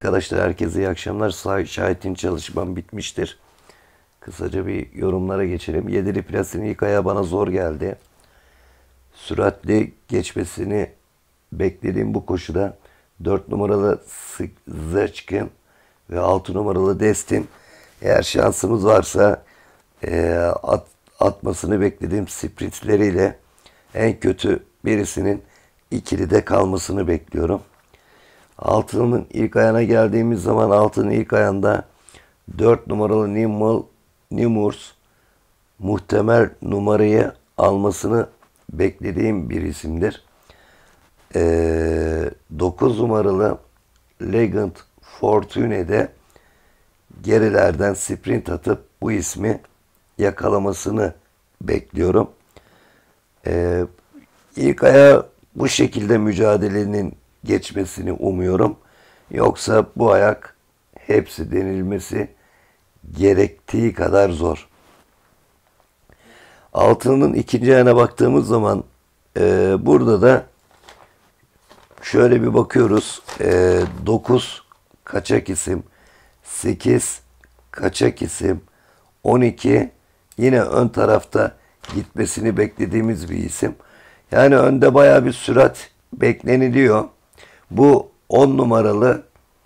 Arkadaşlar herkese iyi akşamlar. Şahit'in çalışmam bitmiştir. Kısaca bir yorumlara geçelim. Yedili Plas'ın ilk ayağı bana zor geldi. Süratli geçmesini beklediğim bu koşuda 4 numaralı Zerçkin ve 6 numaralı Destin, eğer şansımız varsa atmasını beklediğim sprintleriyle en kötü birisinin ikilide kalmasını bekliyorum. Altının ilk ayağına geldiğimiz zaman altının ilk ayağında 4 numaralı Nimurs muhtemel numarayı almasını beklediğim bir isimdir. 9 numaralı Legend Fortune'de gerilerden sprint atıp bu ismi yakalamasını bekliyorum. İlk ayağı bu şekilde mücadelenin geçmesini umuyorum. Yoksa bu ayak hepsi denilmesi gerektiği kadar zor. Altının ikinci ayağına baktığımız zaman burada da şöyle bir bakıyoruz. 9 kaçak isim, 8 kaçak isim, 12 yine ön tarafta gitmesini beklediğimiz bir isim. Yani önde bayağı bir sürat bekleniliyor. Bu 10 numaralı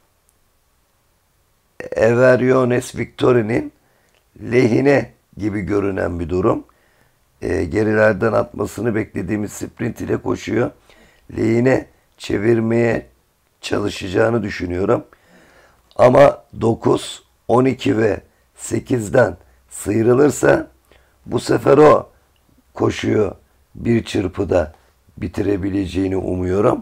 Everiones Victory'nin lehine gibi görünen bir durum. Gerilerden atmasını beklediğimiz sprint ile koşuyor. Lehine çevirmeye çalışacağını düşünüyorum. Ama 9, 12 ve 8'den sıyrılırsa bu sefer o koşuyu bir çırpıda bitirebileceğini umuyorum.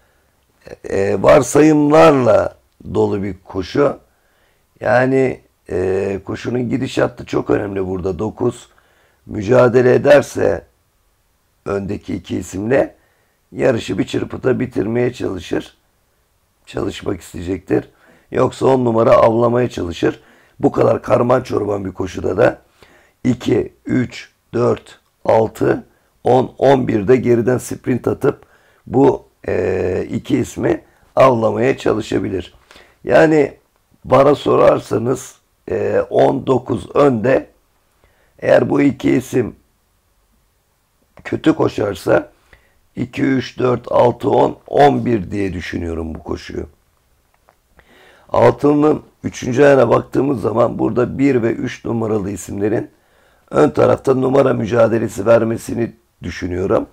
Varsayımlarla dolu bir koşu. Yani koşunun gidişatı çok önemli burada. 9 mücadele ederse öndeki iki isimle yarışı bir çırpıda bitirmeye çalışmak isteyecektir. Yoksa 10 numara avlamaya çalışır. Bu kadar karman çorban bir koşuda da 2, 3, 4, 6, 10, 11'de geriden sprint atıp bu iki ismi avlamaya çalışabilir. Yani bana sorarsanız 19 önde, eğer bu iki isim kötü koşarsa 2, 3, 4, 6, 10, 11 diye düşünüyorum bu koşuyu. Altının 3. ayağına baktığımız zaman burada 1 ve 3 numaralı isimlerin ön tarafta numara mücadelesi vermesini düşünüyorum.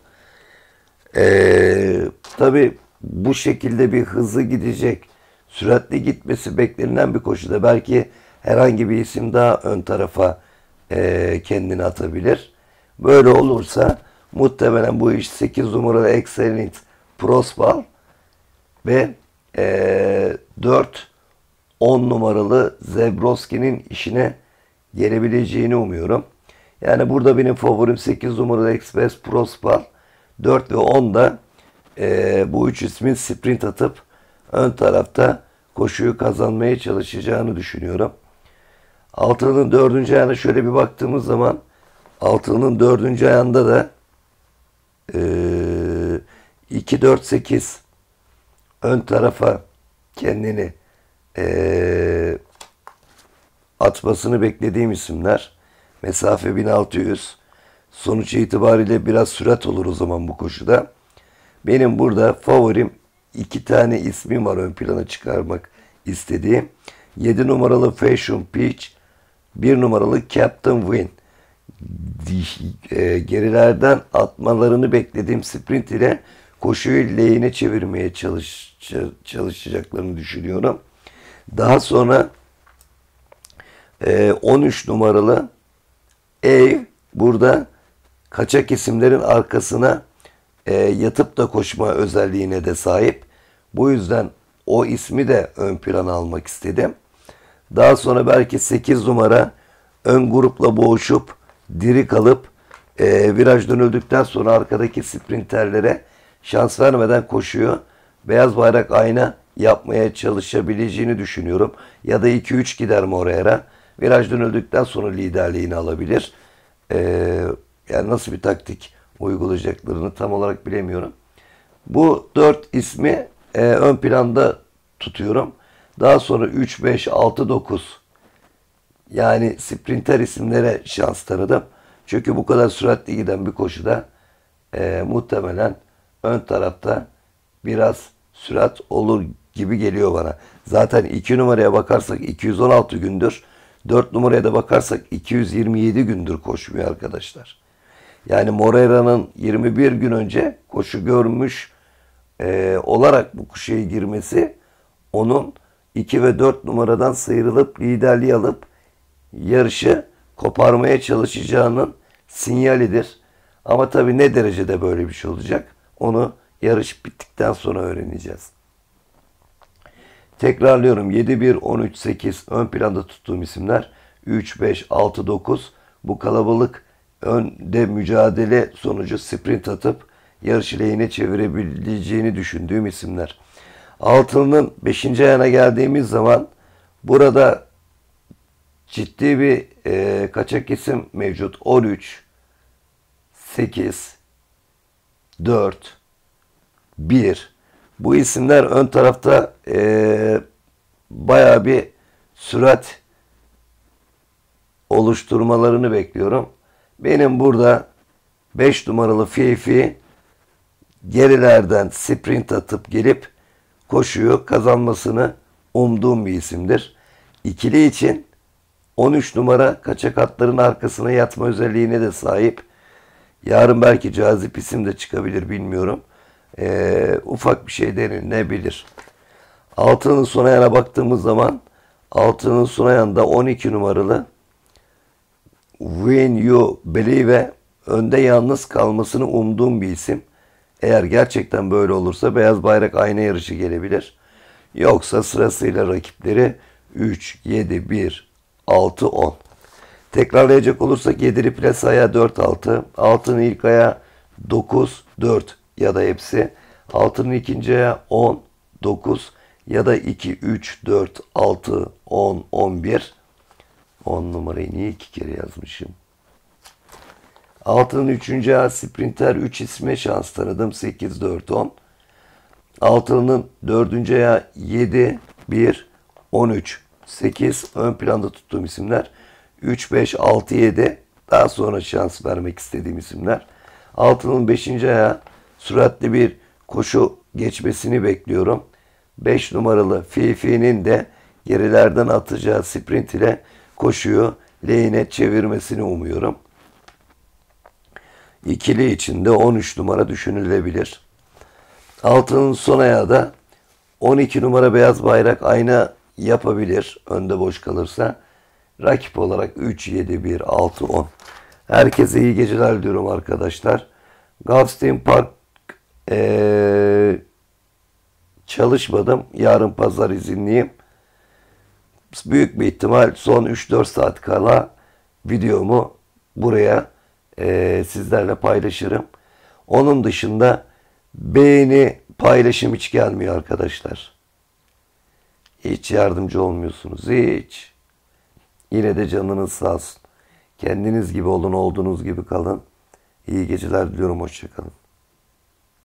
Tabi bu şekilde bir hızlı gidecek, süratli gitmesi beklenilen bir koşuda belki herhangi bir isim daha ön tarafa kendini atabilir. Böyle olursa muhtemelen bu iş 8 numaralı Excellent Prospal ve 4 10 numaralı Zebroski'nin işine gelebileceğini umuyorum. Yani burada benim favorim 8 numaralı Express Prospal, 4 ve 10 da bu üç ismin sprint atıp ön tarafta koşuyu kazanmaya çalışacağını düşünüyorum. Altının 4. ayağına şöyle bir baktığımız zaman altının 4. ayağında da 2, 4, 8 ön tarafa kendini atmasını beklediğim isimler. Mesafe 1600. Sonuç itibariyle biraz sürat olur o zaman bu koşuda. Benim burada favorim 2 tane ismim var ön plana çıkarmak istediğim. 7 numaralı Fashion Peach, 1 numaralı Captain Win. Gerilerden atmalarını beklediğim sprint ile koşuyu lehine çevirmeye çalışacaklarını düşünüyorum. Daha sonra 13 numaralı Ev burada kaçak isimlerin arkasına yatıp da koşma özelliğine de sahip. Bu yüzden o ismi de ön plana almak istedim. Daha sonra belki 8 numara ön grupla boğuşup diri kalıp viraj dönüldükten sonra arkadaki sprinterlere şans vermeden koşuyor. Beyaz bayrak ayna yapmaya çalışabileceğini düşünüyorum. Ya da 2-3 gider Morera. Viraj dönüldükten sonra liderliğini alabilir. Yani nasıl bir taktik uygulayacaklarını tam olarak bilemiyorum. Bu 4 ismi ön planda tutuyorum. Daha sonra 3, 5, 6, 9 yani sprinter isimlere şans tanıdım. Çünkü bu kadar süratli giden bir koşuda muhtemelen ön tarafta biraz sürat olur gibi geliyor bana. Zaten 2 numaraya bakarsak 216 gündür, 4 numaraya da bakarsak 227 gündür koşmuyor arkadaşlar. Yani Moreira'nın 21 gün önce koşu görmüş olarak bu koşuya girmesi onun 2 ve 4 numaradan sıyrılıp liderliği alıp yarışı koparmaya çalışacağının sinyalidir. Ama tabii ne derecede böyle bir şey olacak onu yarış bittikten sonra öğreneceğiz. Tekrarlıyorum, 7, 1, 13, 8 ön planda tuttuğum isimler. 3, 5, 6, 9 bu kalabalık önde mücadele sonucu sprint atıp yarışı lehine çevirebileceğini düşündüğüm isimler. Altının 5. ayağına geldiğimiz zaman burada ciddi bir kaçak isim mevcut. 13, 8, 4, 1. Bu isimler ön tarafta bayağı bir sürat oluşturmalarını bekliyorum. Benim burada 5 numaralı Fifi gerilerden sprint atıp gelip koşuyu kazanmasını umduğum bir isimdir. İkili için 13 numara kaçak atların arkasına yatma özelliğine de sahip. Yarın belki cazip isim de çıkabilir, bilmiyorum. Ufak bir şey denilebilir. Altının son ayağına baktığımız zaman altının son ayağında 12 numaralı When You Believe önde yalnız kalmasını umduğum bir isim. Eğer gerçekten böyle olursa beyaz bayrak ayna yarışı gelebilir. Yoksa sırasıyla rakipleri 3, 7, 1, 6, 10. Tekrarlayacak olursak 7'li plas ayağı 4, 6. Altının ilk ayağı 9, 4 ya da hepsi. Altının ikinci ayağı 10, 9 ya da 2, 3, 4, 6, 10, 11. 10 numarayı niye 2 kere yazmışım? Altının 3. ayağı sprinter 3 isme şans tanıdım. 8, 4, 10. Altının 4. ayağı 7, 1, 13, 8. Ön planda tuttuğum isimler. 3, 5, 6, 7. Daha sonra şans vermek istediğim isimler. Altının 5. ayağı süratli bir koşu geçmesini bekliyorum. 5 numaralı Fifi'nin de gerilerden atacağı sprint ile koşuyu lehine çevirmesini umuyorum. İkili için de 13 numara düşünülebilir. Altının son ayağı da 12 numara beyaz bayrak ayna yapabilir. Önde boş kalırsa. Rakip olarak 3, 7, 1, 6, 10. Herkese iyi geceler diyorum arkadaşlar. Gulfstream Park çalışmadım. Yarın pazar izinliyim. Büyük bir ihtimal son 3-4 saat kala videomu buraya sizlerle paylaşırım. Onun dışında beğeni, paylaşım hiç gelmiyor arkadaşlar. Hiç yardımcı olmuyorsunuz. Hiç. Yine de canınız sağ olsun. Kendiniz gibi olun, olduğunuz gibi kalın. İyi geceler diliyorum. Hoşça kalın.